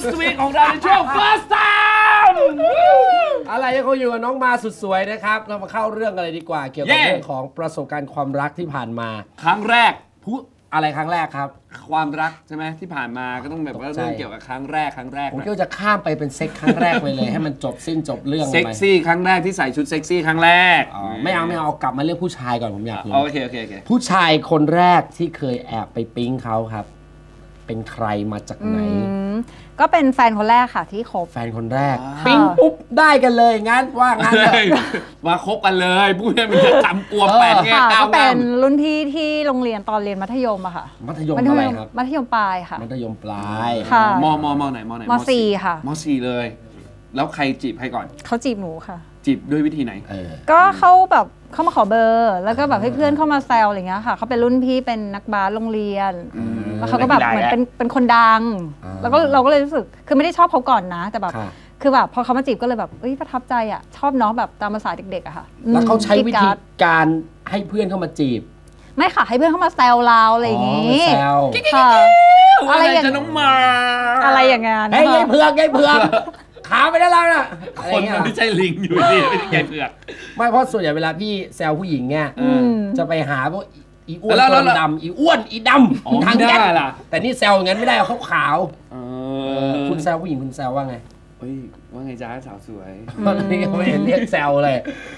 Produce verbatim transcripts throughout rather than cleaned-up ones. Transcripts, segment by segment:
First Week ของเราในช่วง First Time อะไรยังคงอยู่กับน้องมาสุดสวยนะครับเรามาเข้าเรื่องอะไรดีกว่าเกี่ยวกับเรื่องของประสบการณ์ความรักที่ผ่านมาครั้งแรกพูดอะไรครั้งแรกครับความรักใช่ไหมที่ผ่านมาก็ต้องแบบว่าเรื่องเกี่ยวกับครั้งแรกครั้งแรกผมก็จะข้ามไปเป็นเซ็กครั้งแรกไปเลยให้มันจบสิ้นจบเรื่องเซ็กซี่ครั้งแรกที่ใส่ชุดเซ็กซี่ครั้งแรกไม่เอาไม่เอากลับมาเรื่องผู้ชายก่อนผมอยากรู้โอเคโอเคโอเคผู้ชายคนแรกที่เคยแอบไปปิ๊งเขาครับเป็นใครมาจากไหนก็เป็นแฟนคนแรกค่ะที่คบแฟนคนแรกปิ๊งปุ๊บได้กันเลยงั้นว่างั้นเลยมาคบกันเลยพูดให้มันจะจำกลัวแปดแง่เก้าก็เป็นรุ่นพี่ที่โรงเรียนตอนเรียนมัธยมอะค่ะมัธยมอะไรครับมัธยมปลายค่ะมัธยมปลายค่ะมมมไหนมไหนมสี่ค่ะมสี่เลยแล้วใครจีบใครก่อนเขาจีบหนูค่ะจีบด้วยวิธีไหนก็เขาแบบเข้ามาขอเบอร์แล้วก็แบบให้เพื่อนเข้ามาแซวอะไรเงี้ยค่ะเขาเป็นรุ่นพี่เป็นนักบาสโรงเรียนแล้วเขาก็แบบเหมือนเป็นเป็นคนดังแล้วก็เราก็เลยรู้สึกคือไม่ได้ชอบเขาก่อนนะแต่แบบคือแบบพอเขามาจีบก็เลยแบบเอ้ยประทับใจอ่ะชอบน้องแบบตามภาษาเด็กๆอะค่ะแล้วเขาใช้วิธีการให้เพื่อนเข้ามาจีบไม่ค่ะให้เพื่อนเข้ามาแซวเราอะไรอย่างงี้ค่ะอะไรอย่างน้องมาอะไรอย่างเงี้ยไอ้ยัยเผือกยัยเผือกขาไปได้แล้วนะคนมันไม่ใช่ลิงอยู่นี่ไม่ใช่ไก่เผือกไม่เพราะส่วนใหญ่เวลาพี่แซวผู้หญิงเนี่ยจะไปหาพวกอีอ้วนตัวดำอีอ้วนอีดำทางแก๊สแต่นี่แซวอย่างนั้นไม่ได้เขาขาวคุณแซวผู้หญิงคุณแซวว่าไงเฮ้ยว่าไงจ้าสาวสวยตอนนี้ไม่เห็นเรียกแซวเลย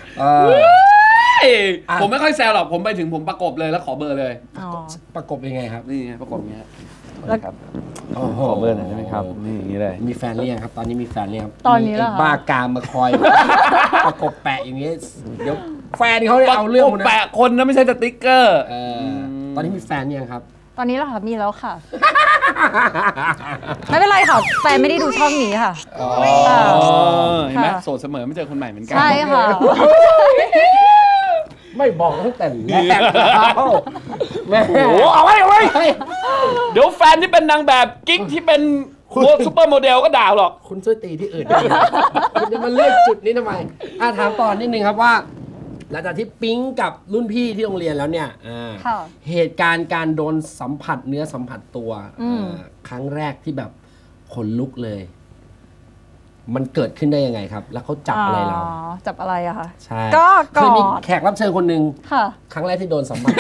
ผมไม่ค่อยแซวหรอกผมไปถึงผมประกบเลยแล้วขอเบอร์เลยประกบยังไงครับนี่ไงประกบเงี้ยครับขอเบอร์หน่อยได้ไหมครับนี่อย่างนี้เลยมีแฟนหรือยังครับตอนนี้มีแฟนหรือยังตอนนี้แล้วบ้ากามมาคอยประกบแปะอย่างนี้เดี๋ยวแฟนเขาเอาเรื่องแปะคนนะไม่ใช่สติ๊กเกอร์ตอนนี้มีแฟนยังครับตอนนี้แล้วค่ะมีแล้วค่ะไม่เป็นไรค่ะแฟนไม่ได้ดูช่องนี้ค่ะเห็นไหมโสดเสมอไม่เจอคนใหม่เหมือนกันใช่ค่ะไม่บอกตั้งแต่แรกแม่โอ้เอาไว้เอาไว้เดี๋ยวแฟนที่เป็นนางแบบกิ๊กที่เป็นซุปเปอร์โมเดลก็ด่าหรอกคุณช่วยตีที่อื่นคุณจะมาเลือกจุดนี้ทำไมอ่ะถามต่อนิดนึงครับว่าหลังจากที่ปิ๊งกับรุ่นพี่ที่โรงเรียนแล้วเนี่ยเหตุการณ์การโดนสัมผัสเนื้อสัมผัสตัวครั้งแรกที่แบบขนลุกเลยมันเกิดขึ้นได้ยังไงครับแล้วเขาจับอะไรเราจับอะไรอะคะใช่ก็เคยมีแขกรับเชิญคนหนึ่งครั้งแรกที่โดนสัมผัส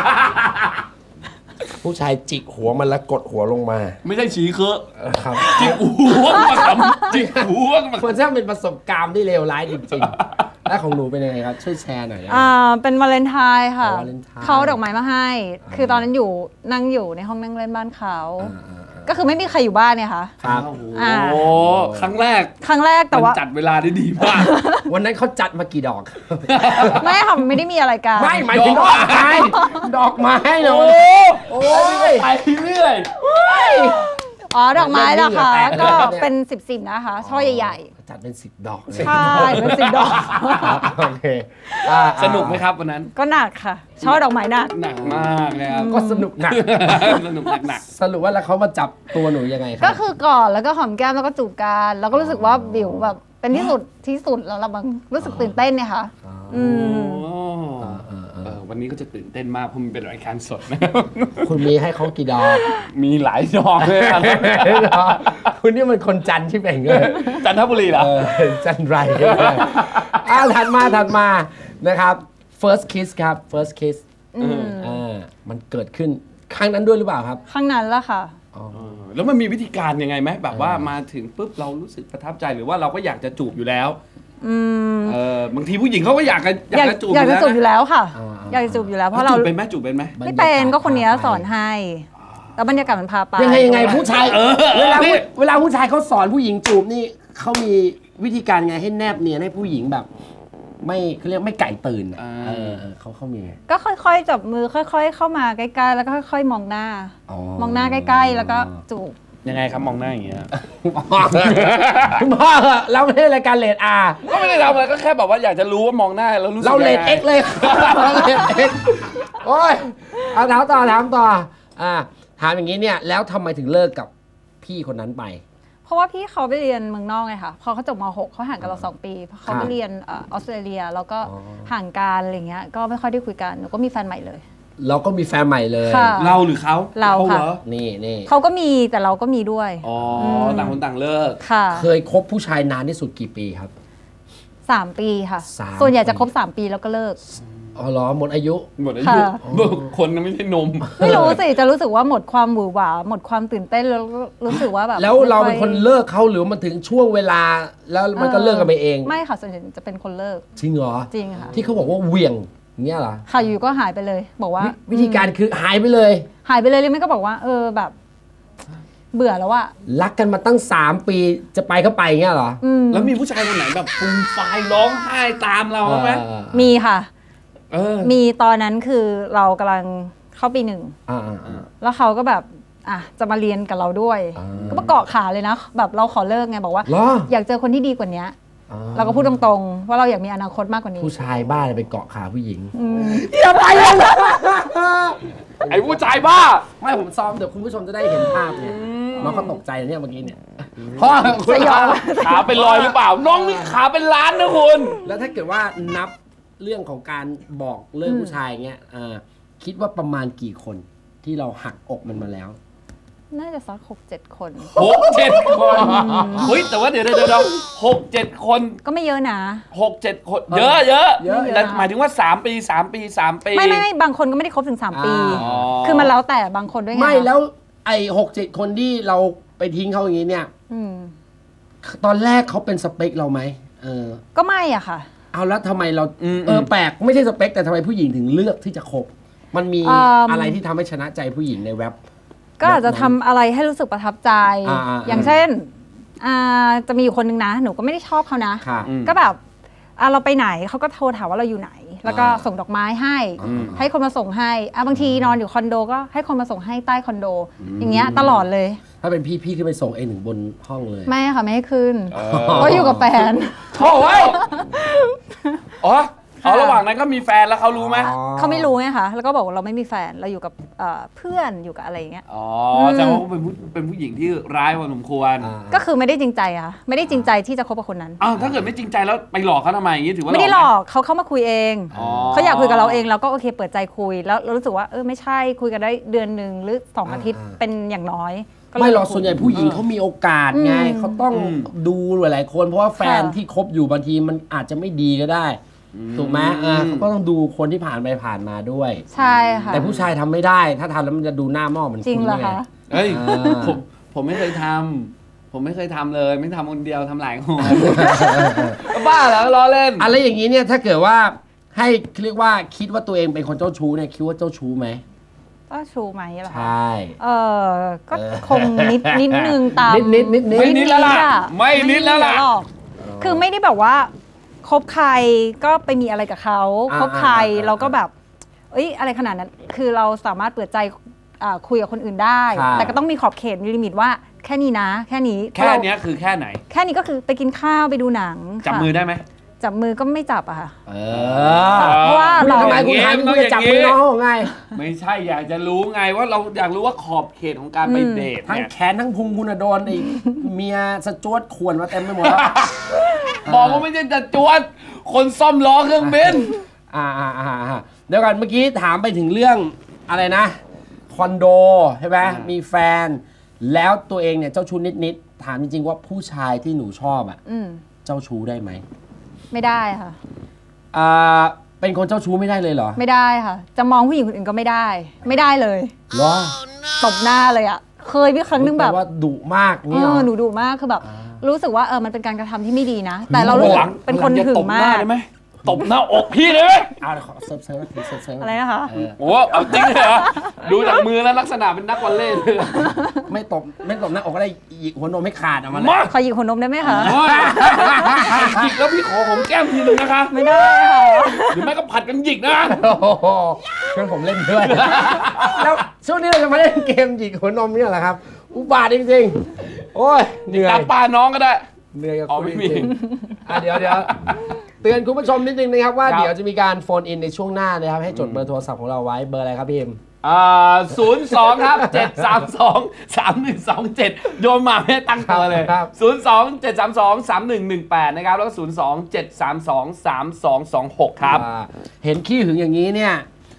ผู้ชายจิกหัวมันแล้วกดหัวลงมาไม่ใช่ฉีเคอะครับจิกหัวมาทำจิกหัวมามันจะเป็นประสบการณ์ที่เลวร้ายจริงๆแล้วของหนูเป็นยังไงครับช่วยแชร์หน่อยอ่าเป็นวาเลนไทน์ค่ะเขาดอกไม้มาให้คือตอนนั้นอยู่นั่งอยู่ในห้องนั่งเล่นบ้านเขาก็คือไม่มีใครอยู่บ้านเนี่ยค่ะครับโอ้ครั้งแรกครั้งแรกแต่ว่าจัดเวลาได้ดีมากวันนั้นเขาจัดมากี่ดอกไม่ค่ะไม่ได้มีอะไรกันไม่หมายถึงดอกไม้ดอกไม้เนาะโอ้ยไปเรื่อยอ๋อดอกไม้ล่ะค่ะก็เป็นสิบสิบนะคะช่อใหญ่ๆจัดเป็นสิบดอกใช่เป็นสิบดอกโอเคสนุกไหมครับวันนั้นก็หนักค่ะช่อดอกไม้หนักหนักมากเลยครับก็สนุกหนักสนุกหนักสรุปว่าแล้วเขามาจับตัวหนูยังไงครับก็คือกอดแล้วก็หอมแก้มแล้วก็จูบกันแล้วก็รู้สึกว่าบิวแบบเป็นที่สุดที่สุดแล้วเราบางรู้สึกตื่นเต้นเนี่ยค่ะอืมวันนี้ก็จะตื่นเต้นมากเพราะมันเป็นรายการสดนะคุณมีให้เขากี่ดอกมีหลายดอกเลยคุณนี่มันคนจันทร์ที่เป็นเลยจันทบุรีเหรอจันไรอ่าถัดมาถัดมานะครับ first kiss ครับ first kiss อ่ามันเกิดขึ้นครั้งนั้นด้วยหรือเปล่าครับครั้งนั้นละค่ะแล้วมันมีวิธีการยังไงไหมแบบว่ามาถึงปุ๊บเรารู้สึกประทับใจหรือว่าเราก็อยากจะจูบอยู่แล้วเออบางทีผู้หญิงเขาก็อยากจะอยากจะจูบอยากจะจูบอยู่แล้วค่ะอยากจะจูบอยู่แล้วเพราะเราเป็นไหมจูบเป็นไหมไม่เป็นก็คนนี้สอนให้แล้วบรรยากาศมันพาไปยังไงยังไงผู้ชายเวลาเวลาผู้ชายเขาสอนผู้หญิงจูบนี่เขามีวิธีการไงให้แนบเนียนให้ผู้หญิงแบบไม่เขาเรียกไม่ไก่ตื่นเออเขาเขามีก็ค่อยๆจับมือค่อยๆเข้ามาใกล้ๆแล้วก็ค่อยๆมองหน้ามองหน้าใกล้ๆแล้วก็จูบยังไงครับมองหน้าอย่างเงี้ยพ่อเราไม่ได้รายการเลดอาร์ก็ไม่ได้ทำอะไรก็แค่แบบว่าอยากจะรู้ว่ามองหน้าแล้วรู้สึกเราเลดเอ็กเลยโอ้ยเอาถามต่อถามต่ออ่าถามอย่างนี้เนี่ยแล้วทำไมถึงเลิกกับพี่คนนั้นไปเพราะว่าพี่เขาไปเรียนเมืองนอกไงค่ะพอเขาจบม หกเขาห่างกันเราสองปีเพราะเขาไปเรียนออสเตรเลียแล้วก็ห่างกันอะไรเงี้ยก็ไม่ค่อยได้คุยกันหนูก็มีแฟนใหม่เลยเราก็มีแฟนใหม่เลยค่ะเราหรือเขาเราค่ะหอนี่นี่เขาก็มีแต่เราก็มีด้วยอ๋อต่างคนต่างเลิกค่ะเคยคบผู้ชายนานที่สุดกี่ปีครับสามปีค่ะสามส่วนใหญ่จะปีครบสามปีแล้วก็เลิกอ๋อเหรอหมดอายุหมดอายุค่ะคนนั้นไม่ใช่นมไม่รู้สิจะรู้สึกว่าหมดความหวือหวาหมดความตื่นเต้นแล้วก็รู้สึกว่าแบบแล้วเราเป็นไม่คนเลิกเขาหรือมันถึงช่วงเวลาแล้วมันก็เลิกกันไปเองไม่ค่ะส่วนใหญ่จะเป็นคนเลิกจริงเหรอจริงค่ะที่เขาบอกว่าเหวี่ยงอย่างเงี้ยเหรอค่ะอยู่ก็หายไปเลย บอกว่าวิวิธีการคือหายไปเลยหายไปเลยเลยไม่ก็บอกว่าเออแบบ เบื่อแล้วอะรักกันมาตั้งสามปีจะไปก็ไปอย่างเงี้ยเหรออืมแล้วมีผู้ชายคนไหนแบบฟูมไฟล์ร้องไห้ตามเราบ้างไหมเออมีค่ะเออมีตอนนั้นคือเรากำลังเข้าปีหนึ่งอ่าอ่าอ่าแล้วเขาก็แบบอ่ะจะมาเรียนกับเราด้วยอ่าก็มาเกาะขาเลยนะ แบบเราขอเลิกไงบอกว่าเหรออยากเจอคนที่ดีกว่านี้อ่เราก็พูดตรงๆว่าเราอยากมีอนาคตมากกว่านี้ผู้ชายบ้าเลยไปเกาะขาผู้หญิงอืมอย่าไปเลยไอ้ผู้ชายบ้าไม่ผมซ้อมเดี๋ยวคุณผู้ชมจะได้เห็นภาพเนี่ยน้องเขาตกใจเนี่ยเมื่อกี้เนี่ยพ่อสยองขาเป็นรอยหรือเปล่า น้องมีขาเป็นล้านนะคุณแล้วถ้าเกิดว่านับเรื่องของการบอกเลิกผู้ชายเงี้ยอ่าคิดว่าประมาณกี่คนที่เราหักอกมันมาแล้วน่าจะสักหกเจ็ดคนหกเจ็ดคนเฮ้ยแต่ว่าเดี๋ยวเดี๋ยวเดี๋ยวหกเจ็ดคนก็ไม่เยอะนะหกเจ็ดคน เยอะเยอะเยอะแต่หมายถึงว่าสามปีสามปีสามปีไม่ไม่ไม่บางคนก็ไม่ได้ครบถึงสามปีอ๋อคือมันแล้วแต่บางคนด้วยไงไม่แล้วไอ้หกเจ็ดคนที่เราไปทิ้งเขาอย่างนี้เนี่ยอืมตอนแรกเขาเป็นสเปคเราไหมเออก็ไม่อะค่ะเอาแล้วทำไมเราอืมเออแปลกไม่ใช่สเปคแต่ทำไมผู้หญิงถึงเลือกที่จะคบ มันมีอืมอะไรที่ทำให้ชนะใจผู้หญิงในเว็บก็อาจจะทำอะไรให้รู้สึกประทับใจอ่าอ่าอย่างเช่นอ่าจะมีอยู่คนนึงนะ หนูก็ไม่ได้ชอบเขานะค่ะอืมก็แบบอ่ะเราไปไหนเขาก็โทรถามว่าเราอยู่ไหน แล้วก็อ่าส่งดอกไม้ให้อืมให้คนมาส่งให้อ่ะบางทีนอนอยู่คอนโดก็ให้คนมาส่งให้ใต้คอนโด อย่างเงี้ยตลอดเลยถ้าเป็นพี่พี่ขึ้นไปส่งเองถึงบนห้องเลยไม่ค่ะไม่ให้ขึ้นเอเพราะอยู่กับแฟนโถ่เว้ยอ๋อเอาระหว่างนั้นก็มีแฟนแล้วเขารู้ไหมเขาไม่รู้ไงคะแล้วก็บอกว่าเราไม่มีแฟนเราอยู่กับเอ่อเพื่อนอยู่กับอะไรอย่างเงี้ยอ๋อแสดงว่าเป็นผู้เป็นผู้หญิงที่ร้ายพอสมควรอ่าก็คือไม่ได้จริงใจอะไม่ได้จริงใจที่จะคบกับคนนั้นอ้าวถ้าเกิดไม่จริงใจแล้วไปหลอกเขาทำไมอย่างนี้ถือว่าไม่ได้หลอกเขาเข้ามาคุยเองอ๋อเขาอยากคุยกับเราเองเราก็โอเคเปิดใจคุยแล้วเรารู้สึกว่าเออไม่ใช่คุยกันได้เดือนหนึ่งหรือสองอาทิตย์อ่าเป็นอย่างน้อยก็ไม่หรอกคุยส่วนใหญ่ผู้หญิงเขามีโอกาสไงอืมเขาต้องอืมดูหลายๆคน เพราะว่าแฟนค่ะที่คบอยู่บางทีมันอาจจะไม่ดีก็ได้ ถูกไหมอ่าเขาก็ต้องดูคนที่ผ่านไปผ่านมาด้วยใช่ค่ะแต่ผู้ชายทำไม่ได้ ถ้าทำแล้วมันจะดูหน้าหม้อเหมือนจริงคุณเหรอไงคะเฮ้ยอ่าผมผมไม่เคยทำผมไม่เคยทำเลย ไม่ทำคนเดียวทำหลายคน บ้าเหรอล้อเล่นอะไรอย่างนี้เนี่ยถ้าเกิดว่าให้เรียกว่าคิดว่าตัวเองเป็นคนเจ้าชู้เนี่ยคิดว่าเจ้าชู้ไหมก็ชูไหมเหรอใชคะ่เออก็เออคงนิดนิดนึงตามนิดนิดนิดนิดไม่นิดแล้วล่ะอะไม่นิดแล้วล่ะไม่หรอกคือไม่ได้แบบว่าคบใครก็ไปมีอะไรกับเขาอ่าคบใครอ่าอ่าเราก็แบบ เอ้ยอะไรขนาดนั้น คือเราสามารถเปิดใจอ่าคุยกับคนอื่นได้ค่ะแต่ก็ต้องมีขอบเขตมีลิมิตว่าแค่นี้นะ แค่นี้แค่เนี้ยคือแค่ไหนแค่นี้ก็คือไปกินข้าวไปดูหนังจับค่ะมือได้ไหมจับมือก็ไม่จับอะค่ะเอเพราะว่าคุณเราทำไมคุณหายไปคุณจะจับมือน้องเขาไงไม่ใช่อยากจะรู้ไงว่าเราอยากรู้ว่าขอบเขตของการไปอืมเดททั้งเนี่ยแขนทั้งพุงคุณอะโดนไอ้เมียสจวดข่วนมาเต็มไปหมดแล้วบอกว่าไม่ใช่จะจวดคนซ่อมล้อเครื่องบินอ่าอ่าอ่าอ่าเดี๋ยวก่อนเมื่อกี้ถามไปถึงเรื่องอะไรนะคอนโดใช่ไหมอ่ามีมีแฟน แล้วตัวเองเนี่ยเจ้าชู้นิดๆถามจริงๆว่าผู้ชายที่หนูชอบอ่ะอืมเจ้าชู้ได้ไหมไม่ได้ค่ะอ่าเป็นคนเจ้าชู้ไม่ได้เลยเหรอไม่ได้ค่ะ จะมองผู้หญิงคนอื่นก็ไม่ได้ ไม่ได้เลยเหรอตบหน้าเลยอะเคยมีครั้งหนึงแบบต่ว่าดุมากเอนี่เหรออหนูดุมากคือแบบอ่ารู้สึกว่าเออมันเป็นการกระทำที่ไม่ดีนะ แต่เรารู้สึกหลังเป็นคนหลังจะหึงตบหมาน้าก ได้ไหมตบหน้าอกพี่ได้ไหมเอาขอเซิร์ฟเซิร์ฟเซิร์ฟเซิร์ฟอะไรนะคะเออโอ้เอาจริงเลยเหรอดูจากมือแล้วลักษณะเป็นนักวอลเลย์เลยไม่ตบไม่ตบหน้าอกก็ได้หยิกหัวนมให้ขาดออกมาเลยมาขอหยิกหัวนมได้ไหมคะโอ้ยหยิกแล้วพี่ขอผมแก้มทีนึงนะคะไม่ได้ค่ะหรือไม่ก็ผัดกันหยิกนะโอ้โหเพื่อนผมเล่นด้วย แล้วช่วงนี้เราจะมาเล่นเกมหยิกหัวนมเนี่ยแหละครับ อุบาทจริงๆ โอ้ยเหนื่อยตามปลาน้องก็ได้เหนื่อยกับอ๋อคุณไม่จมีริงๆอ่ะเดี๋ยวเดี๋ยวเตือนคุณผู้ชมนิดนึงนะครับว่าครับเดี๋ยวจะมีการโฟนอินในช่วงหน้านะครับให้จดเบอร์โทรศัพท์ของเราไว้เบอร์อะไรครับพี่เอ็มอ่าศูนย์สองครับเจ็ดสามสองสามหนึ่งสองเจ็ดโยนมาไม่ได้ตั้งตัวเลยครับศูนย์สองเจ็ดสามสองสามหนึ่งหนึ่งแปดนะครับแล้วก็ศูนย์สองเจ็ดสามสองสามสองสองหกครับอ่าเห็นขี้หึงอย่างนี้เนี่ย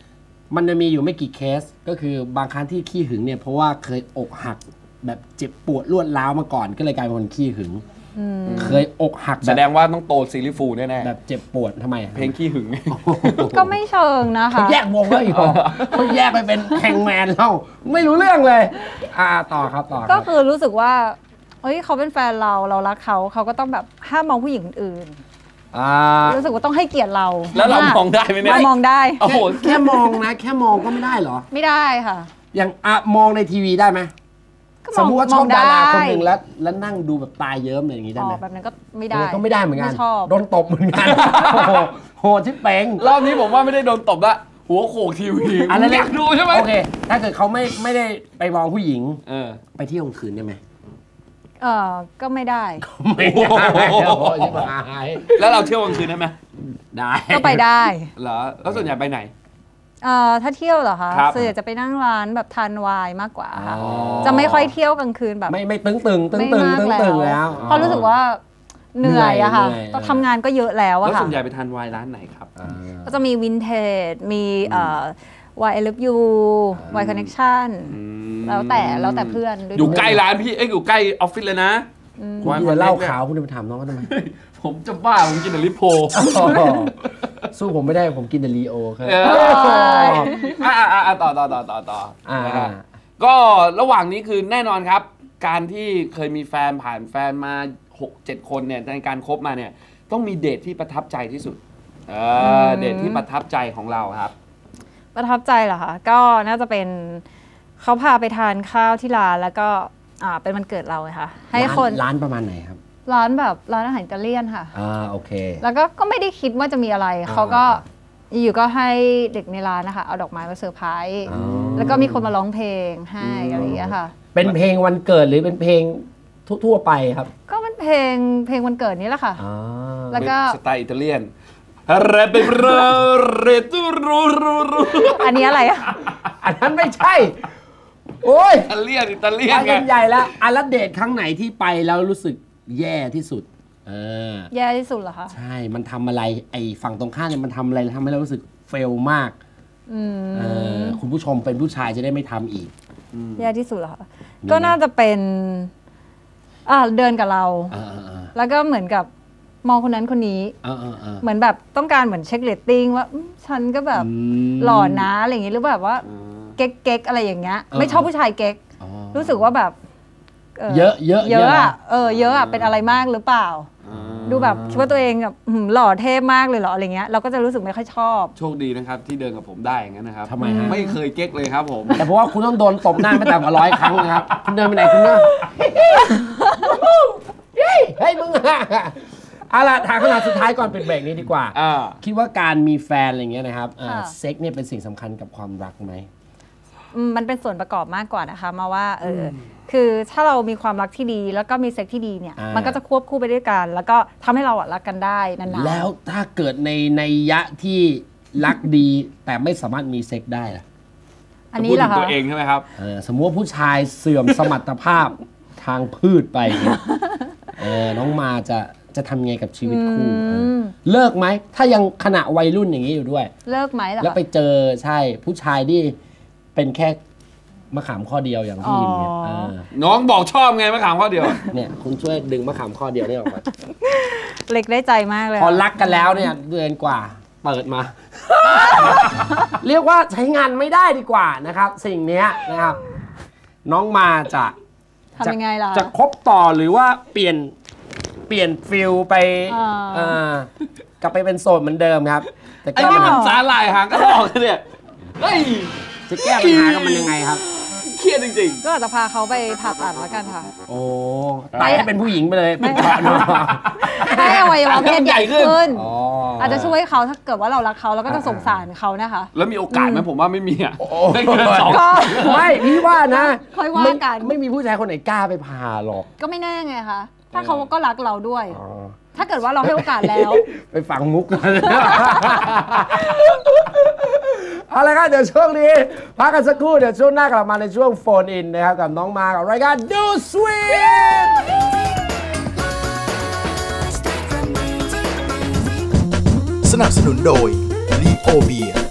มันจะมีอยู่ไม่กี่เคสก็คือบางครั้งที่ขี้หึงเนี่ยเพราะว่าเคยอกหักแบบเจ็บปวดรวดร้าวมาก่อนก็เลยกลายเป็นคนขี้หึงเคยอกหักแสดงว่าต้องโตซีรีส์ฟูลแน่ๆแบบเจ็บปวดทำไมเพลงขี้หึงก็ไม่เชิงนะคะเขาแยกวงแล้วอีกเขาแยกไปเป็นแฮงแมนแล้วไม่รู้เรื่องเลยอ่าต่อครับต่อก็คือรู้สึกว่าเฮ้ยเขาเป็นแฟนเราเรารักเขาเขาก็ต้องแบบห้ามมองผู้หญิงอื่นรู้สึกว่าต้องให้เกียรติเราแล้วเรามองได้ไหมเนี่ยเรามองได้โอ้โหแค่มองนะแค่มองก็ไม่ได้เหรอไม่ได้ค่ะอย่างอะมองในทีวีได้ไหมสมมติว่าชอบดาราคนหนึ่งแล้วแล้วนั่งดูแบบตาเยิ้มอะไรอย่างนี้ได้ไหมแบบนั้นก็ไม่ได้ก็ไม่ได้เหมือนกันโดนตบเหมือนกันโหชิบเป่งรอบนี้ผมว่าไม่ได้โดนตบละหัวโขกทีวีอะไรอยากดูใช่ไหมโอเคถ้าเกิดเขาไม่ไม่ได้ไปมองผู้หญิงไปเที่ยวกลางคืนได้ไหมเออก็ไม่ได้ไม่ได้แล้วเราเที่ยวกลางคืนได้ไหมได้ก็ไปได้เหรอแล้วส่วนใหญ่ไปไหนเอ่อถ้าเที่ยวเหรอคะส่วนใหญ่จะไปนั่งร้านแบบทานไวน์มากกว่าค่ะจะไม่ค่อยเที่ยวกลางคืนแบบไม่ไม่ตึงตึงตึงตึงตึงตึงแล้วเพราะรู้สึกว่าเหนื่อยอะค่ะต้องทำงานก็เยอะแล้วอะค่ะแล้วส่วนใหญ่ไปทานไวน์ร้านไหนครับก็จะมีวินเทจมีเอ่อ วาย ไอ Love You วาย Connection แล้วแต่แล้วแต่เพื่อนอยู่ใกล้ร้านพี่เอ้ยอยู่ใกล้ออฟฟิศเลยนะคุณจะเล่าข่าวคุณจะไปถามน้องเขาทำไมผมจะบ้าผมกินแต่ลิโพสู้ผมไม่ได้ผมกินแต่ลีโอครับอ่าอ่าต่อต่อต่อต่อต่อก็ระหว่างนี้คือแน่นอนครับการที่เคยมีแฟนผ่านแฟนมาหกเจ็ดคนเนี่ยในการคบมาเนี่ยต้องมีเดทที่ประทับใจที่สุดเออเดทที่ประทับใจของเราครับประทับใจเหรอคะก็น่าจะเป็นเขาพาไปทานข้าวที่ร้านแล้วก็อ่าเป็นวันเกิดเราค่ะให้คนร้านประมาณไหนครับร้านแบบร้านอาหารอิตาเลียนค่ะอ่าโอเคแล้วก็ก็ไม่ได้คิดว่าจะมีอะไรเขาก็อยู่ก็ให้เด็กในร้านนะคะเอาดอกไม้มาเซอร์ไพรส์แล้วก็มีคนมาร้องเพลงให้อะไรอย่างเงี้ยค่ะเป็นเพลงวันเกิดหรือเป็นเพลงทั่วๆไปครับก็เป็นเพลงเพลงวันเกิดนี้แหละค่ะแล้วก็สไตล์อิตาเลียนอะไรเป็นเรเรตูรูรูรูอันนี้อะไรอ่ะอันนั้นไม่ใช่โอ้ยอิตาเลียนอิตาเลียนไงใหญ่แล้วอันละเดทครั้งไหนที่ไปแล้วรู้สึกแย่ที่สุดเออแย่ที่สุดเหรอคะใช่มันทำอะไรไอ้ฝั่งตรงข้ามเนี่ยมันทำอะไรทำให้เรารู้สึกเฟลมากเออคุณผู้ชมเป็นผู้ชายจะได้ไม่ทำอีกแย่ที่สุดเหรอคะก็น่าจะเป็นอ่าเดินกับเราแล้วก็เหมือนกับมองคนนั้นคนนี้เหมือนแบบต้องการเหมือนเช็คเรตติ้งว่าฉันก็แบบหล่อนะอะไรอย่างงี้หรือแบบว่าเก๊กเก๊กอะไรอย่างเงี้ยไม่ชอบผู้ชายเก๊กรู้สึกว่าแบบเยอะเยอะเยอะอ่ะเออเยอะอ่ะเป็นอะไรมากหรือเปล่าดูแบบคิดว่าตัวเองแบบหล่อเท่มากเลยเหรออะไรเงี้ยเราก็จะรู้สึกไม่ค่อยชอบโชคดีนะครับที่เดินกับผมได้อย่างนั้นนะครับทำไมฮะไม่เคยเก๊กเลยครับผมแต่เพราะว่าคุณต้องโดนตบหน้าไม่ต่ำกว่าร้อยครั้งนะครับคุณเดินไปไหนคุณเนี่ยเฮ้ยมึงเอาล่ะทางขนาดสุดท้ายก่อนเป็นเบรกนี้ดีกว่าคิดว่าการมีแฟนอะไรเงี้ยนะครับเซ็กเนี่ยเป็นสิ่งสำคัญกับความรักไหมมันเป็นส่วนประกอบมากกว่านะคะมาว่าเออคือถ้าเรามีความรักที่ดีแล้วก็มีเซ็กที่ดีเนี่ยมันก็จะควบคู่ไปด้วยกันแล้วก็ทำให้เรารักกันได้นานๆแล้วถ้าเกิดในในยะที่รักดีแต่ไม่สามารถมีเซ็กได้ล่ะอันนี้เหรอคะตัวเองใช่ไหมครับสมมติว่าผู้ชายเสื่อมสมรรถภาพทางพืชไปน้องมาจะจะทำไงกับชีวิตคู่เลิกไหมถ้ายังขณะวัยรุ่นอย่างนี้อยู่ด้วยเลิกไหมล่ะแล้วไปเจอใช่ผู้ชายที่เป็นแค่มะขามข้อเดียวอย่างพี่ยิมเนี่ยน้องบอกชอบไงมะขามข้อเดียวเนี่ยคุณช่วยดึงมะขามข้อเดียวนี่ออกมาเล็กได้ใจมากเลยพอรักกันแล้วเนี่ยเดือนกว่าเปิดมา เรียกว่าใช้งานไม่ได้ดีกว่านะครับสิ่งนี้นะครับน้องมาจะทำยังไงล่ะจะคบต่อหรือว่าเปลี่ยนเปลี่ยนฟิลไปกลับไปเป็นโสดเหมือนเดิมครับแต่ไอ้นี่มันสาหร่ายหางกระรอกเนี่ยเฮ้ยจะแก้ปัญหากับมันยังไงครับเครียดจริงๆก็อาจจะพาเขาไปผ่าตัดแล้วกันค่ะโอ้ไตให้เป็นผู้หญิงไปเลยเป็นชายให้อวัยวะเพศใหญ่ขึ้นอาจจะช่วยเขาถ้าเกิดว่าเรารักเขาเราก็จะสงสารเขานะคะแล้วมีโอกาสไหมผมว่าไม่มีอ่ะได้เกินสองไม่พี่ว่านะค่อยว่ากันไม่มีผู้ชายคนไหนกล้าไปผ่าหรอกก็ไม่แน่ไงคะถ้าเขาก็รักเราด้วยถ้าเกิดว่าเราให้โอกาสแล้วไปฝังมุกกันเอาละครับเดี๋ยวช่วงนี้พักกันสักครู่เดี๋ยวช่วงหน้ากลับมาในช่วงโฟนอินนะครับกับน้องมากับรายการดูสวีทสนับสนุนโดยลีโอเบีย